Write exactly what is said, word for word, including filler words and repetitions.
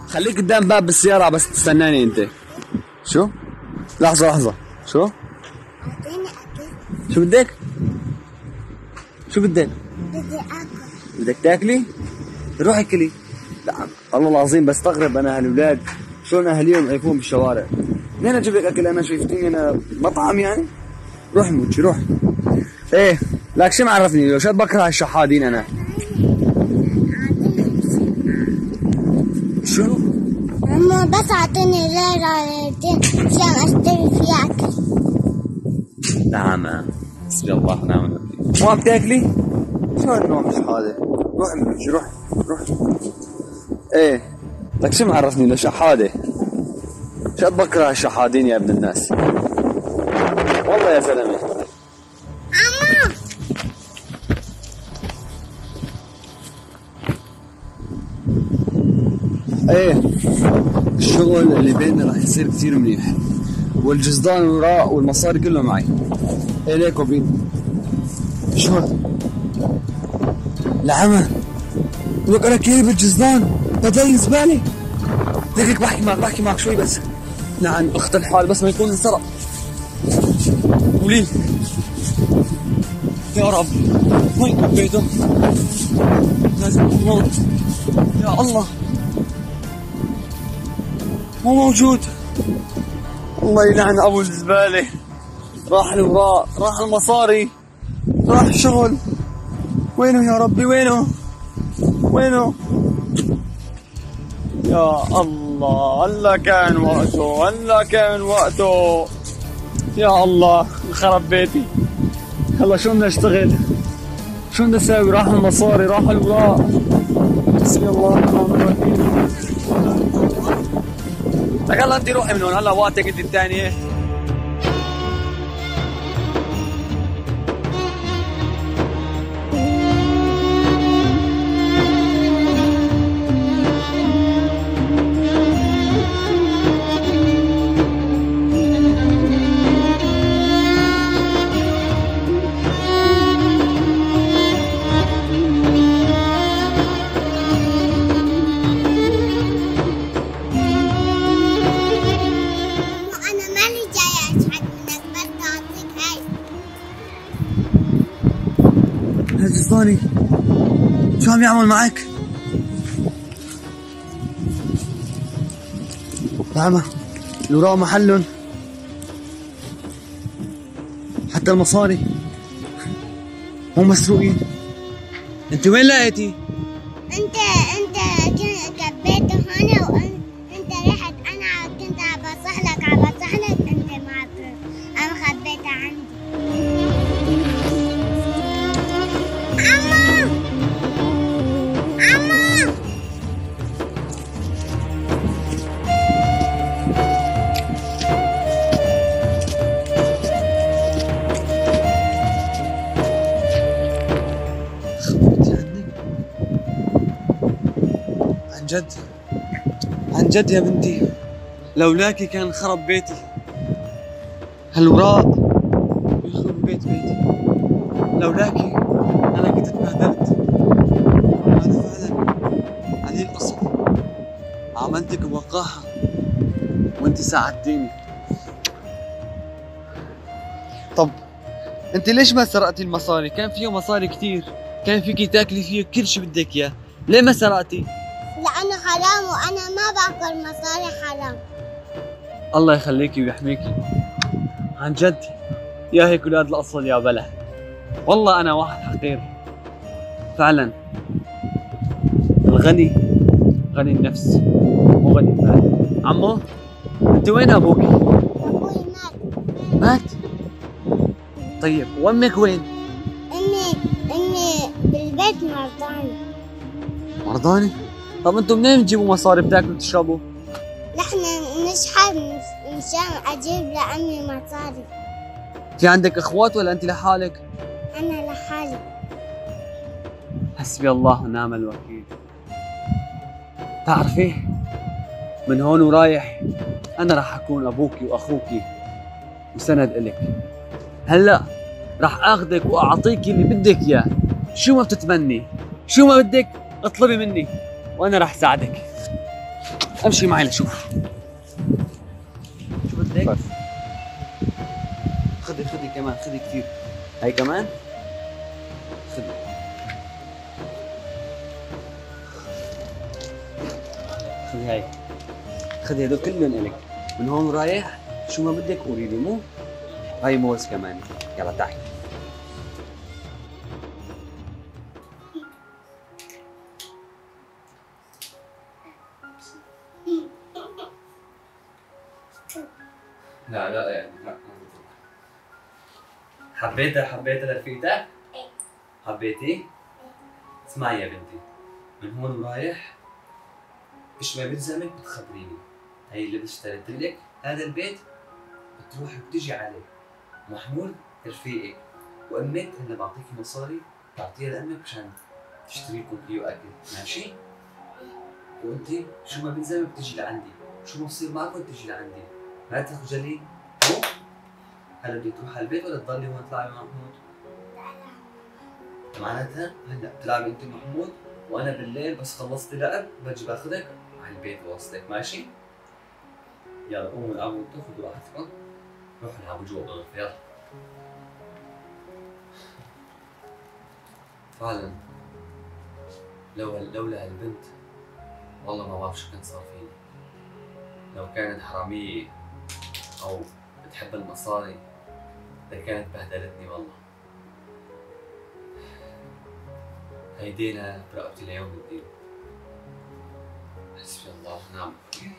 خليك قدام باب السيارة بس تستناني انت. شو؟ لحظة لحظة، شو؟ اعطيني اكل. شو بدك؟ شو بدك؟ بدي اكل. بدك تاكلي؟ روحي كلي. لا الله العظيم بستغرب انا هالولاد شلون اهاليهم يعيفون بالشوارع. منين اجيب لك اكل انا؟ شايفتيني انا مطعم يعني؟ روح موتشي روح. ايه لك شو معرفني لو شو بكره هالشحادين انا. شو؟ ماما بس اعطيني ليرة ليرتين عشان اشتري فيها اكل. نعم حسبي الله ونعم الوكيل. مو عم تاكلي؟ شو هالنوع مش هذا؟ روح موتشي روح روح. ايه لك شو معرفني لو شحاده؟ شو بكره هالشحادين يا ابن الناس. والله يا زلمه. عمو ايه الشغل اللي بيننا راح يصير كثير منيح، والجزدان وراء والمصاري كله معي. ايه ليك وبين شو العمى؟ لك انا كيف بالجزدان بدل زباله. ليك بحكي معك بحكي معك شوي بس. لعن اخت الحال بس ما يكون انسرق. قولي يا رب وين كبيته؟ لازم الموت يا الله. مو موجود. الله يلعن ابو الزباله. راح الوراء، راح المصاري، راح الشغل. وينه يا ربي وينه؟ وينه؟ يا الله هلا كان وقته، هلا كان وقته. يا الله خرب بيتي. هلا شو بدنا نشتغل؟ شو بدنا نساوي؟ راح المصاري، راح الوراء. حسبي الله ونعم الوكيل. لك هلا انت روحي من هون، هلا وقتك انت الثانية. الجزداني شو عم يعمل معك؟ نعم الوراء محلهم، حتى المصاري مو مسروقين. انت وين لقيتي؟ انت انت كبيته هون وانت رحت. انا كنت عم بصح لك عم بصح لك انت ما انا خبيتها عندي. عمو عمو خبرتي عني؟ عن جد عن جد يا بنتي لولاكي كان خرب بيتي. هالوراء يخرب بيت بيتي. لولاكي أنا كنت اتبهدلت. أنا فعلا علي القصد عملتك بوقاحة وأنت ساعدتيني. طب أنت ليش ما سرقتي المصاري؟ كان فيه مصاري كثير، كان فيكي تاكلي فيه كل شيء بدك إياه، ليه ما سرقتي؟ لأنه حرام وأنا ما باكل مصاري حرام. الله يخليكي ويحميكي. عن جد يا هيك ولاد الأصل يا بلا. والله أنا واحد حقير فعلا. الغني غني النفس مو غني المال. عمو انت وين ابوكي؟ أبوي مات. مات؟ طيب وامك وين؟ أمي أمي بالبيت مرضاني. مرضاني؟ طب انتم منين بتجيبوا مصاري بتاكلوا وتشربوا؟ نحن نشحت مشان أجيب لأمي مصاري. في عندك اخوات ولا انت لحالك؟ أنا لحالي. حسبي الله ونعم الوكيل. تعرفي من هون ورايح انا راح اكون ابوكي واخوكي وسند الك. هلا راح اخذك واعطيك اللي بدك اياه، شو ما بتتمني، شو ما بدك اطلبي مني وانا راح ساعدك. امشي معي لشوف شو بدك؟ بس خذي خذي كمان، خذي كثير. هاي كمان خذي. خذي هاي، خذي هدول كلهم الك. من هون رايح شو ما بدك قولي لي، مو؟ هاي موز كمان. يلا تعي. لا لا يعني لا. حبيتها حبيتها لرفيقتك؟ حبيتي؟ اسمعي يا بنتي، من هون ورايح ايش ما بلزمك بتخبريني. هي اللي اشتريت لك هذا البيت بتروحي بتجي عليه. محمود رفيقك، وامك اللي بعطيكي مصاري تعطيها لامك مشان تشتري لكم كيلو اكل، ماشي؟ وانت شو ما بلزمك بتجي لعندي، شو ما بصير معكم بتجي لعندي، ما تخجلي. مو؟ هلا بدك تروحي على البيت ولا تضلي هون تلعبي مع محمود؟ معناتها هلا بتلعبي انت محمود، وانا بالليل بس خلصتي لعب بجي باخذك على البيت ووصلك، ماشي؟ يلا قوموا العبوا انتوا، خذوا راحتكم، روحوا العبوا جوا بالغرفة، يلا. فعلا لو لولا هالبنت والله ما بعرف شو كان صار فيني. لو كانت حرامية أو بتحب المصاري لكانت بهدلتني والله. هيدينا برقبتي ليوم الدين. حسبي الله ونعم الوكيل.